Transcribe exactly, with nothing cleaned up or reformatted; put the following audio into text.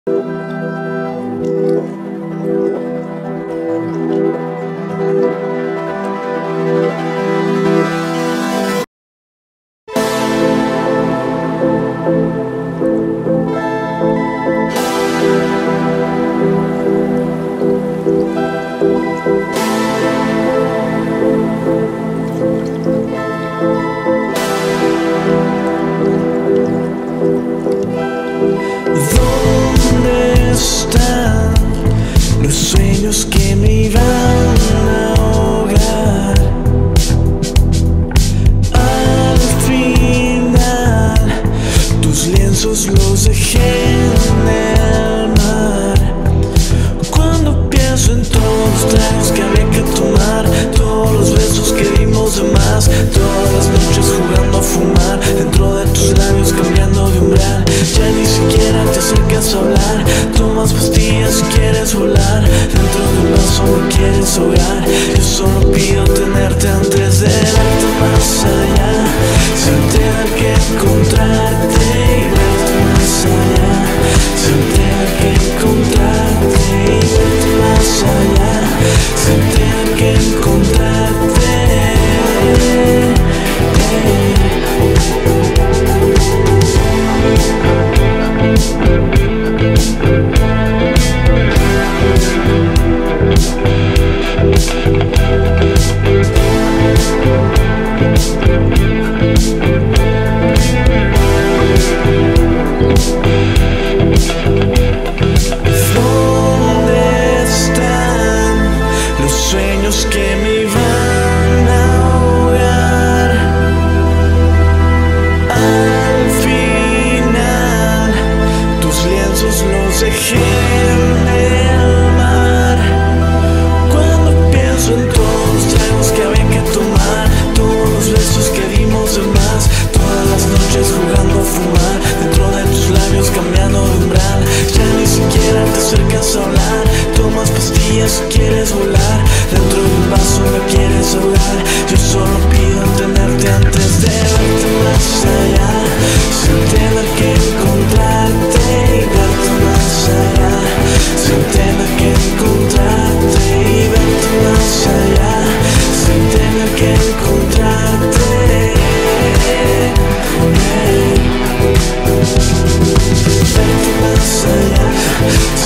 ¿Dónde están los sueños que me iban a ahogar? Al final tus lienzos los dejé en el mar. Cuando pienso en todos los tragos que había que tomar, todos los besos que dimos de más, todas las noches jugando a fumar dentro de tus labios cambiando de umbral, ya ni siquiera te acercas a hablar, tomas pastillas y quieres volar, dentro de un vaso me quieres ahogar. Yo solo pido tenerte antes de verte más allá, sin tener que encontrarte y verte más allá, sin tener que encontrarte y verte más allá, sin tener que encontrarte. ¿Dónde están los sueños que me iban a ahogar? Al final tus lienzos los dejé en el mar. Cuando pienso en todos los tragos que había que tomar, todos los besos que dimos de más, todas las noches jugando a fumar dentro de tus labios cambiando de umbral, ya ni siquiera te acercas a hablar, tomas pastillas y quieres volar, dentro de un vaso me quieres ahogar. Yo solo pido tenerte antes de verte más allá, sin tener que encontrarte y verte más allá, sin tener que encontrarte y verte más allá, sin tener que encontrarte. Verte más allá.